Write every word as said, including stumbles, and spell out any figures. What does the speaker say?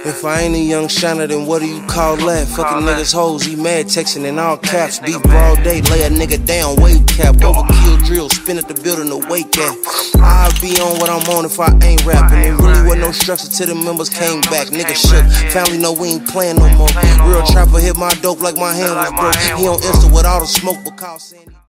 If I ain't a young shiner, then what do you call that? Fucking niggas hoes, he mad texting in all caps. Beat broad day, lay a nigga down, weight cap. Overkill drill, spin at the building to wake at. I'll be on what I'm on if I ain't rapping. There really wasn't no structure till the members came back. Nigga shook, family know we ain't playing no more. Real trapper hit my dope like my hand was broke. He on Insta with all the smoke, but call Sandy.